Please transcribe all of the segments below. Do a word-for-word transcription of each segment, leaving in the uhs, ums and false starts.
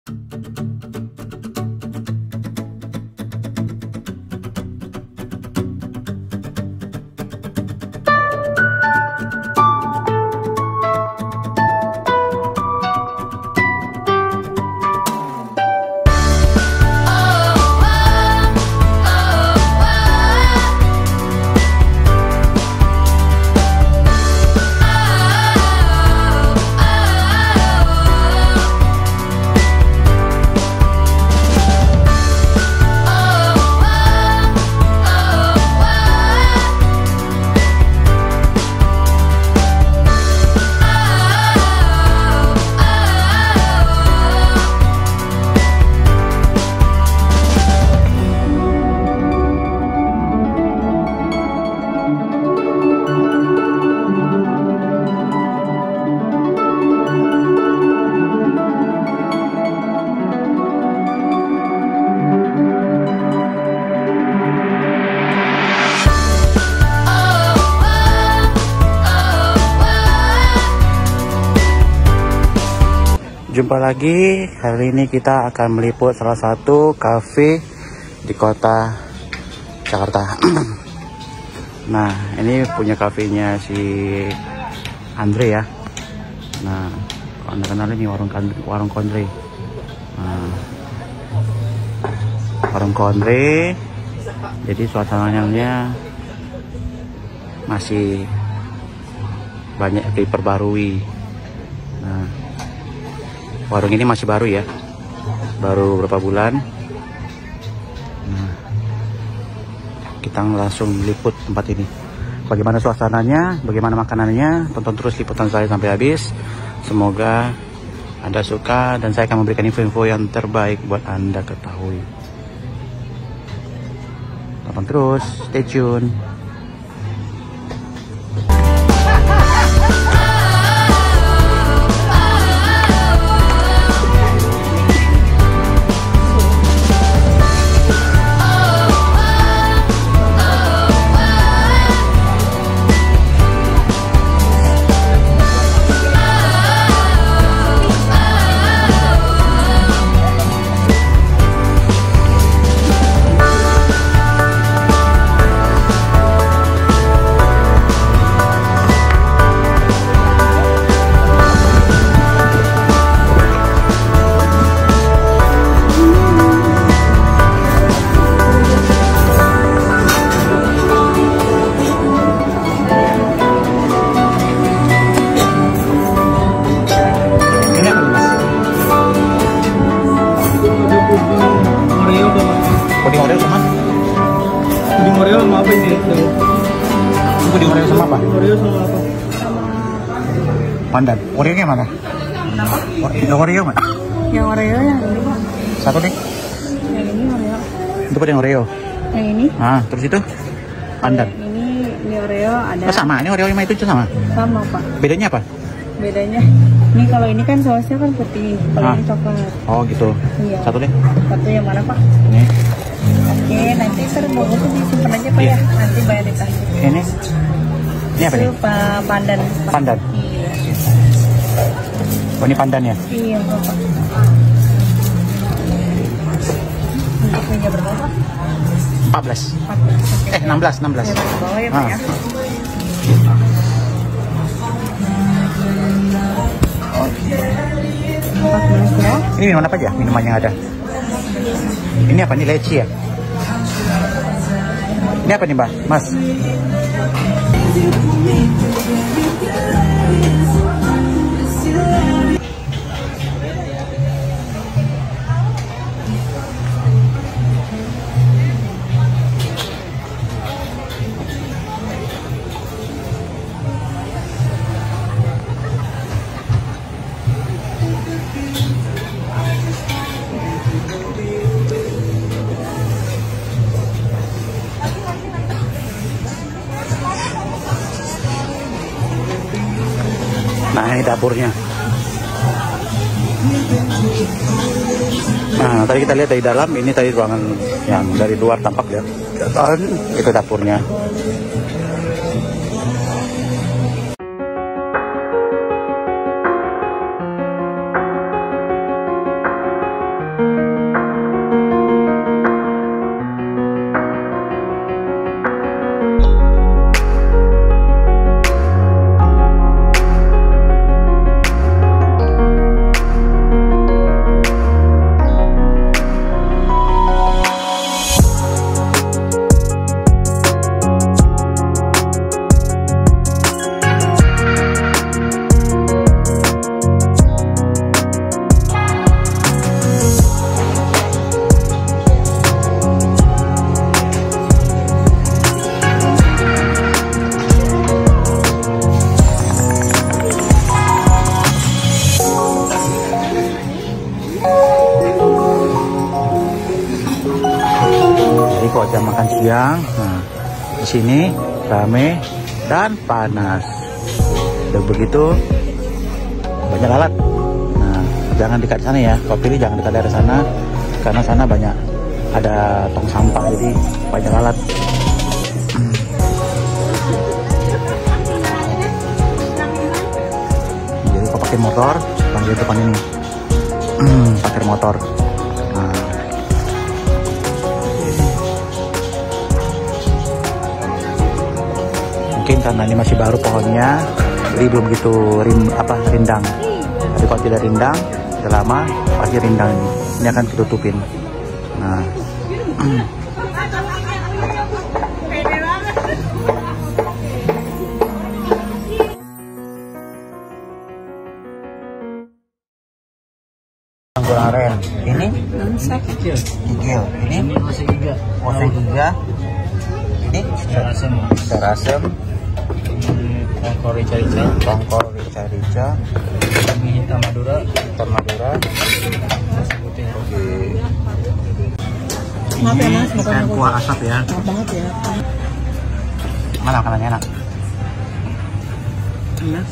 Jumpa lagi, hari ini kita akan meliput salah satu kafe di kota Jakarta. Nah, ini punya kafenya si Andre ya. Nah, kalau Anda kenal ini warung warung Kondre. Nah, warung Kondre. Jadi suasananya masih banyak diperbarui. Nah, warung ini masih baru ya, baru beberapa bulan. Nah, kita langsung liput tempat ini. Bagaimana suasananya, bagaimana makanannya, tonton terus liputan saya sampai habis. Semoga Anda suka dan saya akan memberikan info-info yang terbaik buat Anda ketahui. Tonton terus, stay tune. Puding Oreo sama? Puding Oreo sama apa ini? Puding Oreo sama apa? Oreo sama apa? Pandan. Oreo-nya mana? Kenapa? Oreo, Oreo mana? Yang Oreo yang ini Pak. Satu deh. Yang ini Oreo. Itu puding Oreo. Yang ini? Ah, terus itu? Pandan. Ini ini Oreo ada. Oh, sama, ini Oreo sama itu sama? Sama Pak. Bedanya apa? Bedanya, ini kalau ini kan sausnya kan putih, kalau Ah. ini coklat. Oh gitu. Iya. Satu deh. Satu yang mana Pak? Ini. Oke, nanti terbungkus tuh disimpan aja Pak Iya. ya. Nanti bayar di kasir. Ini. Ini apa Itu nih? Pak pandan. Pak. Pandan. Iya. Oh, ini pandan ya? Iya Pak. Harganya berapa Pak? empat belas. empat belas. Oke. Eh, enam belas, enam belas. Saya bagi bawah ya Pak Ah. ya. empat belas ya. Ini minuman apa aja? Minuman yang ada. Ini apa nih, leci ya? Ini apa nih Mbak? Mas? Nah, ini dapurnya. Nah, tadi kita lihat dari dalam, ini tadi ruangan yang dari luar tampak lihat. Dan itu dapurnya. kok jam makan siang. Nah, di sini rame dan panas. Udah begitu banyak lalat. Nah, jangan dekat sana ya. Kalau pilih jangan dekat daerah sana, karena sana banyak ada tong sampah, jadi banyak lalat. Jadi kalau pakai motor, panggil depan ini, pakai motor. Nah, mungkin karena ini masih baru pohonnya, jadi belum begitu rin, apa rindang. Tapi kalau tidak rindang, sudah lama pasti rindang ini. Ini akan ditutupin. Nah, anggur aren. Ini Sakit. gigil. Ini masih giga. masih giga. Ini Asam. sayur asem. Tongkol rica-rica. Tongkol rica-rica. Mie hitam Madura. Hitam Madura. Nasi putih. Oke. Maaf ya, Mas, Ini bukan ikan aku. kuah asap ya. Maaf banget ya. Mana makanannya enak? Enak.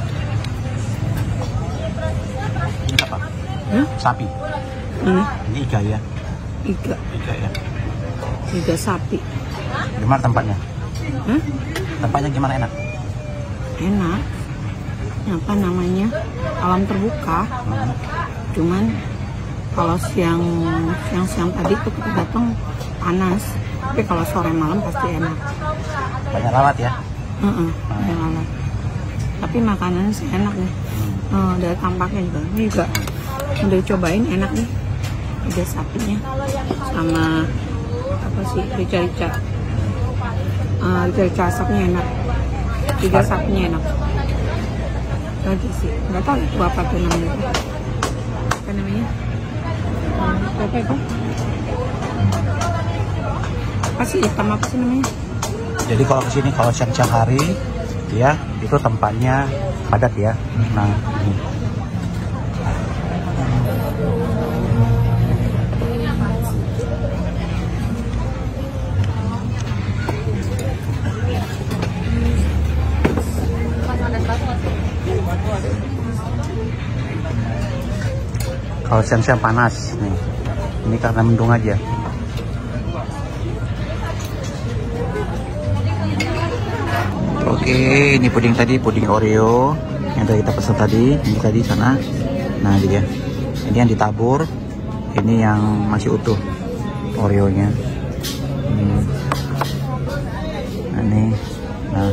Ini apa? Hmm? Sapi. Ini Ini iga ya. iga, Iga ya. iga sapi. Gimana tempatnya? Hah? Tempatnya gimana, enak? Enak. Apa namanya? Alam terbuka. Hmm. Cuman kalau siang siang siang tadi tuh kita datang panas. Tapi kalau sore malam pasti enak. Banyak lalat ya. Heeh, ada lalat. Tapi makanannya sih enak nih. Oh, dari tampaknya juga. Ini juga udah cobain enak nih. Ada sapinya sama apa sih rica-rica. Uh, rica-rica asapnya enak. Tiga sapinya enak. Lagi sih. Nggak tahu itu apa tuh namanya. Apa namanya? Hmm, apa itu? Apa sih hitam apa sih namanya? Jadi kalau kesini kalau siang-siang hari, ya itu tempatnya padat ya. Nah, ini. Kalau siang-siang panas nih. Ini karena mendung aja. Oke, ini puding tadi, puding Oreo yang tadi kita pesan tadi, ini tadi sana. Nah, dia. Ini yang ditabur, ini yang masih utuh Oreonya. Ini. Nah, ini. Nah.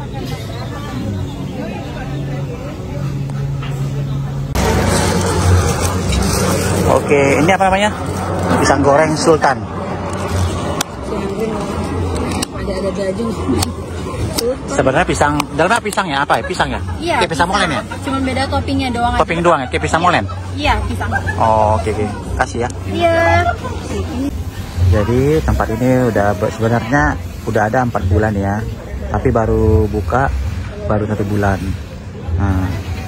Oke, ini apa namanya? Pisang goreng Sultan. Ada ada daging. Sebenarnya pisang, dalamnya pisang ya? Apa ya? Pisang ya? Iya, Kayak pisang molen ya? Cuman beda toppingnya doang aja. Topping doang ya? Kayak pisang molen? Iya, pisang. Oh, oke, oke. Kasih ya. Iya. Jadi tempat ini udah sebenarnya udah ada empat bulan ya, tapi baru buka baru satu bulan. Nah,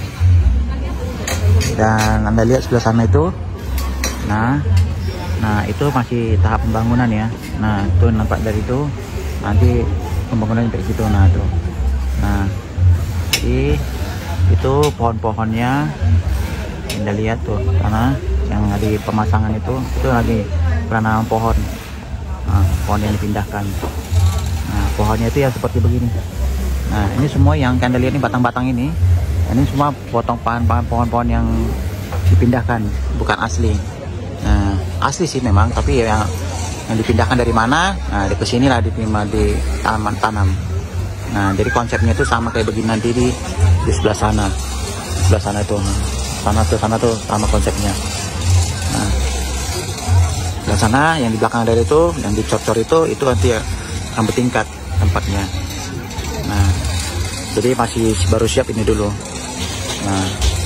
dan Anda lihat sebelah sana itu, nah, nah itu masih tahap pembangunan ya. Nah, itu nampak dari itu nanti pembangunan dari situ. Nah, tuh, nah, jadi itu pohon-pohonnya Anda lihat tuh, karena yang di pemasangan itu itu lagi penanaman pohon. Nah, pohon yang dipindahkan. Nah, pohonnya itu ya seperti begini. Nah, ini semua yang Anda lihat ini batang-batang ini, ini semua potong pohon-pohon yang dipindahkan, bukan asli. Nah, asli sih memang, tapi yang yang dipindahkan dari mana? Nah, di kesini lah diterima di taman tanam. Nah, jadi konsepnya itu sama kayak begini nanti di di sebelah sana, di sebelah sana itu, sana tuh sana tuh sama konsepnya. Nah, sebelah sana yang di belakang dari itu, yang dicor-cor itu, itu nanti ya yang bertingkat tempatnya. Nah, jadi masih baru siap ini dulu. Nah,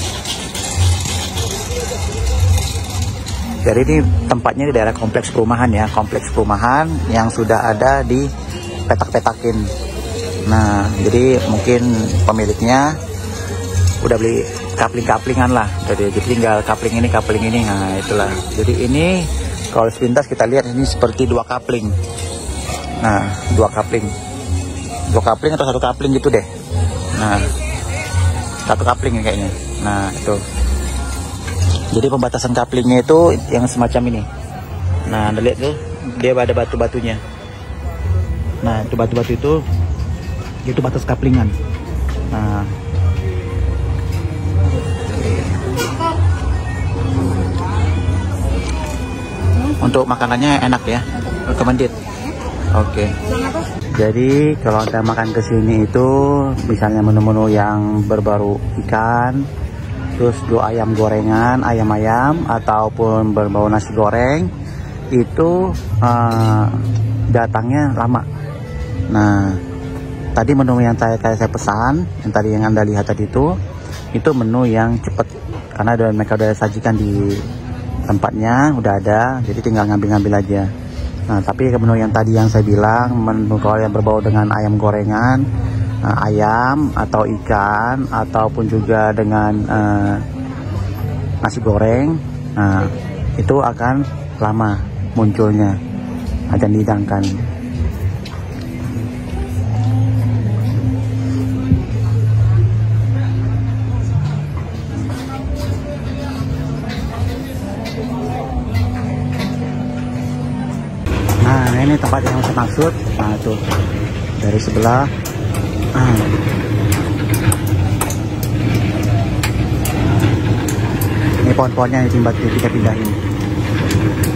jadi ini tempatnya di daerah kompleks perumahan ya, kompleks perumahan yang sudah ada di petak-petakin. Nah, jadi mungkin pemiliknya udah beli kapling-kaplingan lah, jadi tinggal kapling ini, kapling ini. Nah, itulah. Jadi ini kalau sepintas kita lihat ini seperti dua kapling. Nah, dua kapling. Dua kapling atau satu kapling gitu deh. Nah, satu kapling kayaknya. Nah, itu. Jadi pembatasan kaplingnya itu yang semacam ini. Nah, Anda lihat tuh, dia ada batu-batunya. Nah, itu batu-batu itu itu batas kaplingan. Nah, untuk makanannya enak ya, recommended. Oke. Okay. Jadi kalau Anda makan ke sini itu misalnya menu-menu yang berbau ikan, terus dua ayam gorengan, ayam-ayam ataupun berbau nasi goreng, itu uh, datangnya lama. Nah, tadi menu yang saya kayak saya pesan, yang tadi yang Anda lihat tadi itu, itu menu yang cepat karena udah, mereka udah sajikan di tempatnya, udah ada, jadi tinggal ngambil-ngambil aja. Nah, tapi menu yang tadi yang saya bilang, menu kalau yang berbau dengan ayam gorengan, uh, ayam atau ikan ataupun juga dengan uh, nasi goreng, nah itu akan lama munculnya, akan dihidangkan. Nah, ini tempat yang saya maksud. Nah, tuh dari sebelah. Ah. Ini pohon-pohonnya yang kita pindahin.